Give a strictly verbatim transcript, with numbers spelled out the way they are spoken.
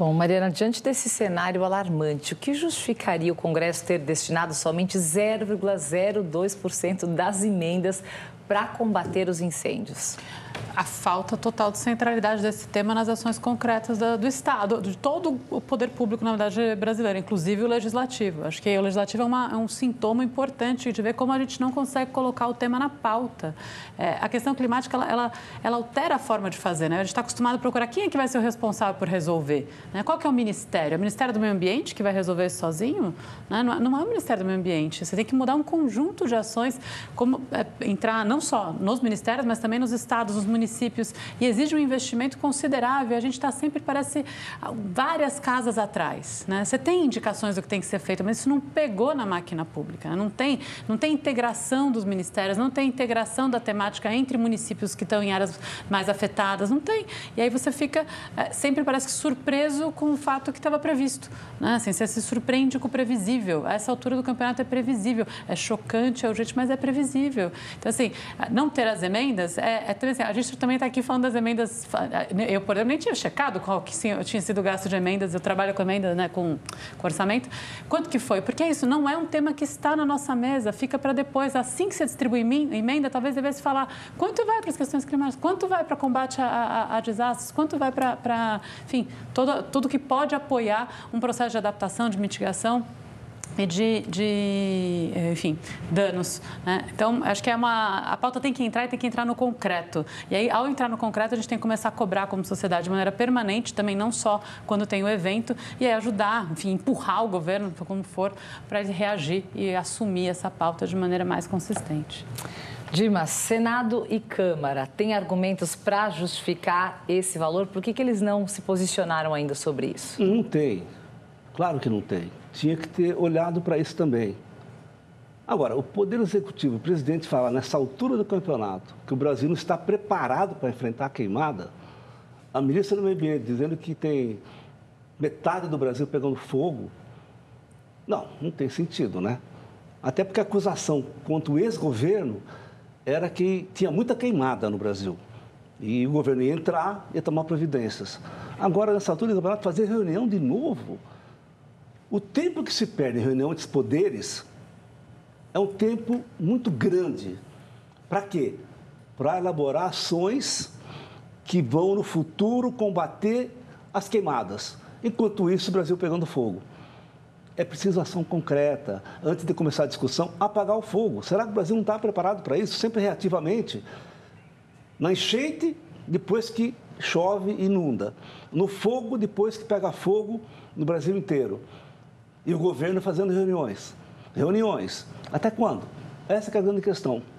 Bom, Mariana, diante desse cenário alarmante, o que justificaria o Congresso ter destinado somente zero vírgula zero dois por cento das emendas para combater os incêndios? A falta total de centralidade desse tema nas ações concretas do, do Estado, de todo o poder público, na verdade, brasileiro, inclusive o Legislativo. Acho que o Legislativo é, uma, é um sintoma importante de ver como a gente não consegue colocar o tema na pauta. É, a questão climática, ela, ela, ela altera a forma de fazer, né? A gente está acostumado a procurar quem é que vai ser o responsável por resolver, né? Qual que é o Ministério? É o Ministério do Meio Ambiente que vai resolver isso sozinho? Né? Não, não é o Ministério do Meio Ambiente. Você tem que mudar um conjunto de ações, como é, entrar não só nos ministérios, mas também nos estados, nos municípios, e exige um investimento considerável. A gente está sempre, parece, várias casas atrás, né? Você tem indicações do que tem que ser feito, mas isso não pegou na máquina pública, né? Não tem, não tem integração dos ministérios, não tem integração da temática entre municípios que estão em áreas mais afetadas, não tem. E aí você fica, sempre parece que surpreso com o fato que estava previsto, né? Assim, você se surpreende com o previsível. A essa altura do campeonato é previsível, é chocante, é urgente, mas é previsível. Então, assim, não ter as emendas, é, é assim, a gente também está aqui falando das emendas. Eu, por exemplo, nem tinha checado qual que sim, tinha sido o gasto de emendas. Eu trabalho com emendas, né, com, com orçamento. Quanto que foi? Porque isso não é um tema que está na nossa mesa, fica para depois. Assim que você distribui emenda, talvez devesse falar quanto vai para as questões climáticas, quanto vai para combate a, a, a desastres, quanto vai para, para enfim, todo, tudo que pode apoiar um processo de adaptação, de mitigação e de, de, enfim, danos, né? Então, acho que é uma, a pauta tem que entrar e tem que entrar no concreto. E aí, ao entrar no concreto, a gente tem que começar a cobrar como sociedade de maneira permanente, também não só quando tem o evento, e aí ajudar, enfim, empurrar o governo, como for, para ele reagir e assumir essa pauta de maneira mais consistente. Dimas, Senado e Câmara têm argumentos para justificar esse valor? Por que que eles não se posicionaram ainda sobre isso? Não tem. Claro que não tem. Tinha que ter olhado para isso também. Agora, o Poder Executivo, o presidente fala nessa altura do campeonato que o Brasil não está preparado para enfrentar a queimada, a ministra do Meio Ambiente dizendo que tem metade do Brasil pegando fogo, não, não tem sentido, né? Até porque a acusação contra o ex-governo era que tinha muita queimada no Brasil e o governo ia entrar e ia tomar providências. Agora, nessa altura do campeonato, fazer reunião de novo... O tempo que se perde em reunião entre os poderes é um tempo muito grande. Para quê? Para elaborar ações que vão, no futuro, combater as queimadas. Enquanto isso, o Brasil pegando fogo. É preciso ação concreta. Antes de começar a discussão, apagar o fogo. Será que o Brasil não está preparado para isso? Sempre reativamente. Na enchente, depois que chove e inunda. No fogo, depois que pega fogo no Brasil inteiro. E o governo fazendo reuniões. Reuniões. Até quando? Essa é a grande questão.